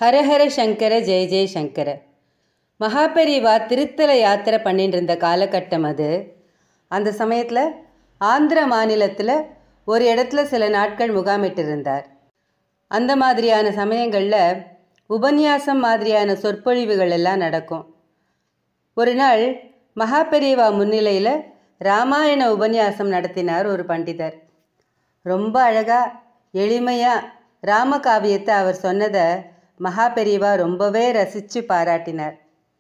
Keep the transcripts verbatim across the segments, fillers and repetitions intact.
ஹரஹர சங்கர ஜெய ஜெய சங்கர. மகாபெரிவா திருத்தல யாத்திரை பண்ணிட்டு இருந்த காலகட்டம் அது. அந்த சமயத்தில் ஆந்திர மாநிலத்தில் ஒரு இடத்துல சில நாட்கள் முகாமிட்டு இருந்தார். அந்த மாதிரியான சமயங்களில் உபன்யாசம் மாதிரியான சொற்பொழிவுகள் எல்லாம் நடக்கும். ஒரு நாள் மகாபெரிவா முன்னிலையில் ராமாயண உபன்யாசம் நடத்தினார் ஒரு பண்டிதர். ரொம்ப அழகாக எளிமையாக ராமகாவியத்தை அவர் சொன்னதை மகாபெரிவா ரொம்பவே ரசித்து பாராட்டினார்.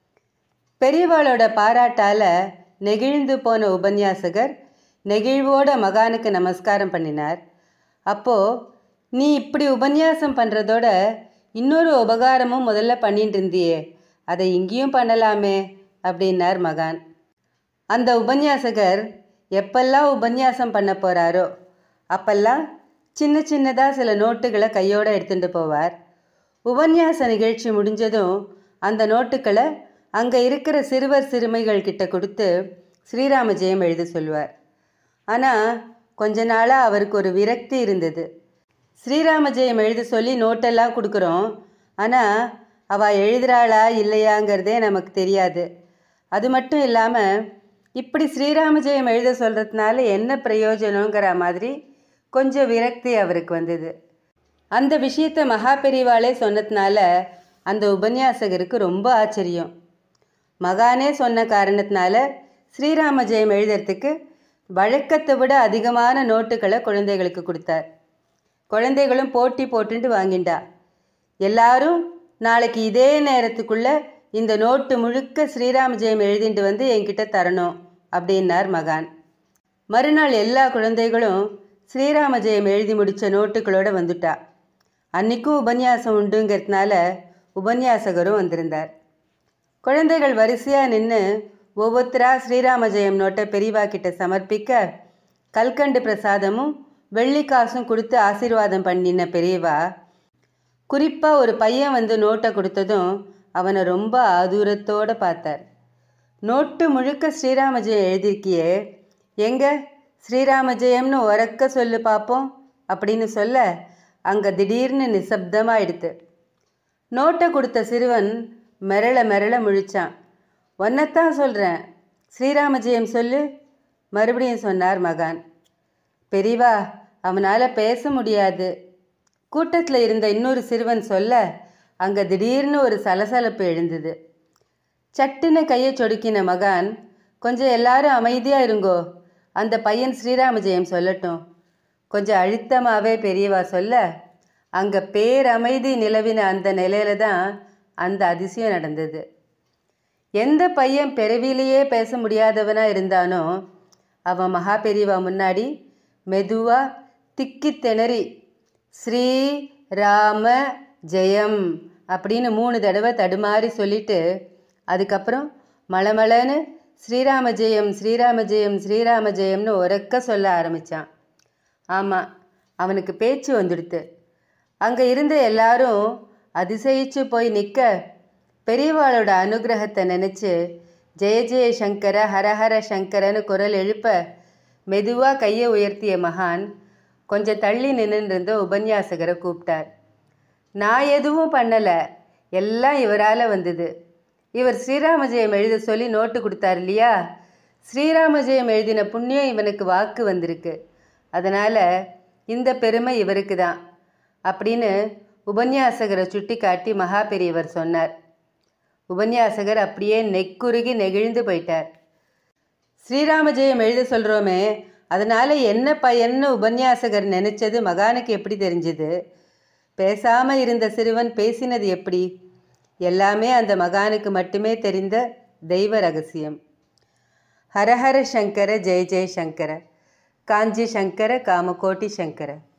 பெரியவாளோட பாராட்டால் நெகிழ்ந்து போன உபன்யாசகர் நெகிழ்வோட மகானுக்கு நமஸ்காரம் பண்ணினார். அப்போது, நீ இப்படி உபன்யாசம் பண்ணுறதோட இன்னொரு உபகாரமும் முதல்ல பண்ணிட்டு இருந்தியே, அதை இங்கேயும் பண்ணலாமே அப்படின்னார் மகான். அந்த உபன்யாசகர் எப்பெல்லாம் உபன்யாசம் பண்ண போகிறாரோ அப்பெல்லாம் சின்ன சின்னதாக சில நோட்டுகளை கையோடு எடுத்துகிட்டு போவார். உபன்யாச நிகழ்ச்சி முடிஞ்சதும் அந்த நோட்டுக்களை அங்கே இருக்கிற சிறுவர் சிறுமிகள் கிட்ட கொடுத்து ஸ்ரீராம ஜெயம் எழுத சொல்லுவார். ஆனால் கொஞ்ச நாளாக அவருக்கு ஒரு விரக்தி இருந்தது. ஸ்ரீராம ஜெயம் எழுத சொல்லி நோட்டெல்லாம் கொடுக்குறோம், ஆனால் அவள் எழுதுகிறாளா இல்லையாங்கிறதே நமக்கு தெரியாது. அது மட்டும் இல்லாமல் இப்படி ஸ்ரீராம ஜெயம் எழுத சொல்கிறதுனால என்ன பிரயோஜனங்கிற மாதிரி கொஞ்சம் விரக்தி அவருக்கு வந்தது. அந்த விஷயத்தை மகாபெரிவாளே சொன்னதுனால அந்த உபன்யாசகருக்கு ரொம்ப ஆச்சரியம். மகானே சொன்ன காரணத்தினால ஸ்ரீராம ஜெயம் எழுதுறதுக்கு வழக்கத்தை விட அதிகமான நோட்டுகளை குழந்தைகளுக்கு கொடுத்தார். குழந்தைகளும் போட்டி போட்டுட்டு வாங்கிண்டா. எல்லாரும் நாளைக்கு இதே நேரத்துக்குள்ளே இந்த நோட்டு முழுக்க ஸ்ரீராம ஜெயம் எழுதிட்டு வந்து என்கிட்ட தரணும் அப்படின்னார் மகான். மறுநாள் எல்லா குழந்தைகளும் ஸ்ரீராம ஜெயம் எழுதி முடித்த நோட்டுகளோடு வந்துட்டா. அன்றைக்கும் உபன்யாசம் உண்டுங்கிறதுனால உபன்யாசகரும் வந்திருந்தார். குழந்தைகள் வரிசையாக நின்று ஒவ்வொருத்தராக ஸ்ரீராம ஜெயம் நோட்டை பெரியவா கிட்ட சமர்ப்பிக்க கல்கண்டு பிரசாதமும் வெள்ளிக்காசும் கொடுத்து ஆசீர்வாதம் பண்ணின பெரியவா குறிப்பாக ஒரு பையன் வந்து நோட்டை கொடுத்ததும் அவனை ரொம்ப ஆதூரத்தோடு பார்த்தார். நோட்டு முழுக்க ஸ்ரீராம ஜெயம் எழுதியிருக்கியே, எங்கே ஸ்ரீராம ஜெயம்னு உரக்க சொல்லு பார்ப்போம் அப்படின்னு சொல்ல அங்கே திடீர்னு நிசப்தமாகிடுது. நோட்டை கொடுத்த சிறுவன் மிரள மிரள முழிச்சான். ஒன்னைத்தான் சொல்கிறேன், ஸ்ரீராம ஜெயம் சொல்லு மறுபடியும் சொன்னார் மகான். பெரியவா, அவனால் பேச முடியாது. கூட்டத்தில் இருந்த இன்னொரு சிறுவன் சொல்ல அங்கே திடீர்னு ஒரு சலசலப்பு எழுந்தது. சட்டுன்னு கையை சொடுக்கின மகான், கொஞ்சம் எல்லாரும் அமைதியாக இருங்கோ, அந்த பையன் ஸ்ரீராம ஜெயம் சொல்லட்டும். கொஞ்சம் அழுத்தமாகவே பெரியவா சொல்ல அங்கே பேரமைதி நிலவின அந்த நிலையில தான் அந்த அதிசயம் நடந்தது. எந்த பையன் பிறவிலேயே பேச முடியாதவனாக இருந்தானோ அவன் மகா பெரியவா முன்னாடி மெதுவாக திக்கி திணறி ஸ்ரீ ராம ஜெயம் அப்படின்னு மூணு தடவை தடுமாறி சொல்லிட்டு அதுக்கப்புறம் மளமளன்னு ஸ்ரீராம ஜெயம் ஸ்ரீராம ஜெயம் ஸ்ரீராம ஜெயம்னு உரக்க சொல்ல ஆரம்பித்தான். ஆமாம், அவனுக்கு பேச்சு வந்துடுத்து. அங்கே இருந்த எல்லாரும் அதிசயிச்சு போய் நிற்க பெரியவாளோட அனுகிரகத்தை நினச்சி ஜெய ஜெய சங்கர ஹரஹர சங்கரன்னு குரல் எழுப்ப மெதுவாக கையை உயர்த்திய மகான் கொஞ்சம் தள்ளி நின்றுருந்த உபன்யாசகரை கூப்பிட்டார். நான் எதுவும் பண்ணலை, எல்லாம் இவரால் வந்தது. இவர் ஸ்ரீராம ஜெயம் எழுத சொல்லி நோட்டு கொடுத்தார் இல்லையா, ஸ்ரீராம ஜெயம் எழுதின புண்ணியம் இவனுக்கு வாக்கு வந்திருக்கு, அதனால் இந்த பெருமை இவருக்கு தான் அப்படின்னு உபன்யாசகரை சுட்டி காட்டி மகா பெரியவர் சொன்னார். உபன்யாசகர் அப்படியே நெக்குருகி நெகிழ்ந்து போயிட்டார். ஸ்ரீராம ஜெயம் எழுத சொல்கிறோமே, அதனால் என்ன பயன்னு உபன்யாசகர் நினச்சது மகானுக்கு எப்படி தெரிஞ்சுது? பேசாமல் இருந்த சிறுவன் பேசினது எப்படி? எல்லாமே அந்த மகானுக்கு மட்டுமே தெரிந்த தெய்வ ரகசியம். ஹரஹர சங்கர ஜெய ஜெய சங்கர. காஞ்சி சங்கர காமகோட்டி சங்கர.